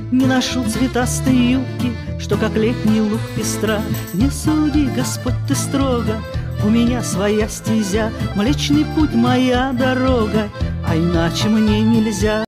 Не ношу цветастые юбки, что как летний луг пестра. Не суди, Господь, ты строго, у меня своя стезя, Млечный путь моя дорога, а иначе мне нельзя.